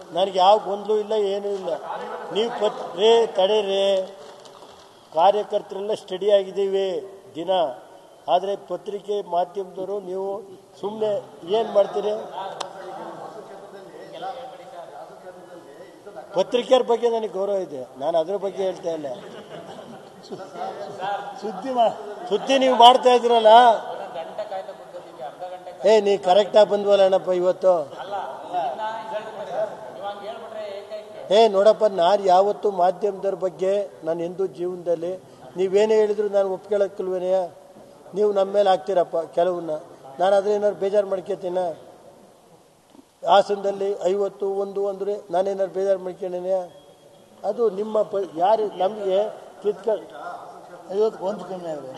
ನನಗೆ ಯಾವ ಗೊಂದಲೂ ಇಲ್ಲ, ಏನೂ ಇಲ್ಲ. ನೀವು ತಡೀರಿ, ಕಾರ್ಯಕರ್ತರೆಲ್ಲ ಸ್ಟಡಿ ಆಗಿದ್ದೀವಿ ದಿನ. ಆದರೆ ಪತ್ರಿಕೆ ಮಾಧ್ಯಮದವರು ನೀವು ಸುಮ್ಮನೆ ಏನು ಮಾಡ್ತೀರಿ? ಪತ್ರಿಕೆಯರ ಬಗ್ಗೆ ನನಗೆ ಗೌರವ ಇದೆ, ನಾನು ಅದರ ಬಗ್ಗೆ ಹೇಳ್ತಾ ಇಲ್ಲ. ಸುದ್ದಿ ನೀವು ಮಾಡ್ತಾ ಇದ್ದೀರಲ್ಲ, ನೀ ಕರೆಕ್ಟಾಗಿ ಬಂದ್ವಲ್ಲ ಅಣ್ಣಪ್ಪ ಇವತ್ತು. ನೋಡಪ್ಪ, ನಾನು ಯಾವತ್ತೂ ಮಾಧ್ಯಮದವ್ರ ಬಗ್ಗೆ ನಾನು ಎಂದೂ ಜೀವನದಲ್ಲಿ ನೀವೇನೇ ಹೇಳಿದ್ರು ನಾನು ಒಪ್ಕೊಳ್ಳೋಕ್ಕಿಲ್ವೇನೆಯ? ನೀವು ನಮ್ಮ ಮೇಲೆ ಹಾಕ್ತೀರಪ್ಪ ಕೆಲವನ್ನ, ನಾನು ಆದರೆ ಏನಾದ್ರು ಬೇಜಾರು ಮಾಡ್ಕೊತೀನ? ಹಾಸನದಲ್ಲಿ 51 ಅಂದರೆ ನಾನೇನಾದ್ರು ಬೇಜಾರು ಮಾಡ್ಕೊಂಡೇನೆ? ಅದು ನಿಮ್ಮ ಯಾರು ನಮಗೆ ಕಿತ್ಕೊಂಡು 51 ಕಮ್ಮಿ ಆಗಿದೆ.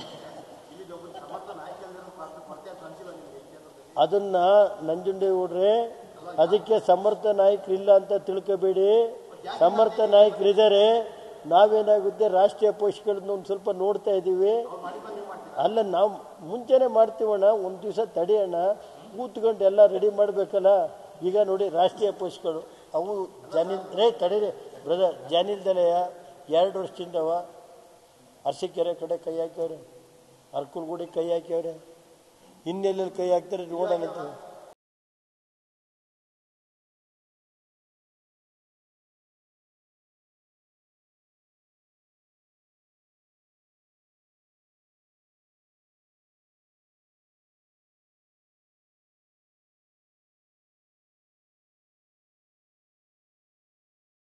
ಅದನ್ನ ನಂಜುಂಡೇಗೌಡ್ರೆ, ಅದಕ್ಕೆ ಸಮರ್ಥ ನಾಯಕರಿಲ್ಲ ಅಂತ ತಿಳ್ಕೋಬೇಡಿ. ಸಮರ್ಥ ನಾಯಕರಿದ್ದಾರೆ. ನಾವೇನಾಗುತ್ತೆ, ರಾಷ್ಟ್ರೀಯ ಪೋಷಕರನ್ನ ಒಂದು ಸ್ವಲ್ಪ ನೋಡ್ತಾ ಇದ್ದೀವಿ. ಅಲ್ಲ, ನಾವು ಮುಂಚೆನೆ ಮಾಡ್ತೀವಣ್ಣ, ಒಂದು ದಿವಸ ತಡೆಯೋಣ, ಕೂತ್ಕೊಂಡು ಎಲ್ಲ ರೆಡಿ ಮಾಡಬೇಕಲ್ಲ. ಈಗ ನೋಡಿ, ರಾಷ್ಟ್ರೀಯ ಪೋಷಕರು ಅವು ತಡೀರಿ ಬ್ರದರ್, ಜಾನಿಲ್ದಲೆಯ 2 ವರ್ಷದಿಂದವ ಅರಸೀಕೆರೆ ಕಡೆ ಕೈ ಹಾಕ್ಯವ್ರೆ, ಅರ್ಕಲ್ಗೂಡಿ ಕೈ ಹಾಕ್ಯವ್ರೆ, ಇನ್ನೆಲ್ಲಿ ಕೈ ಹಾಕ್ತಾರೆ ನೋಡೋಣ.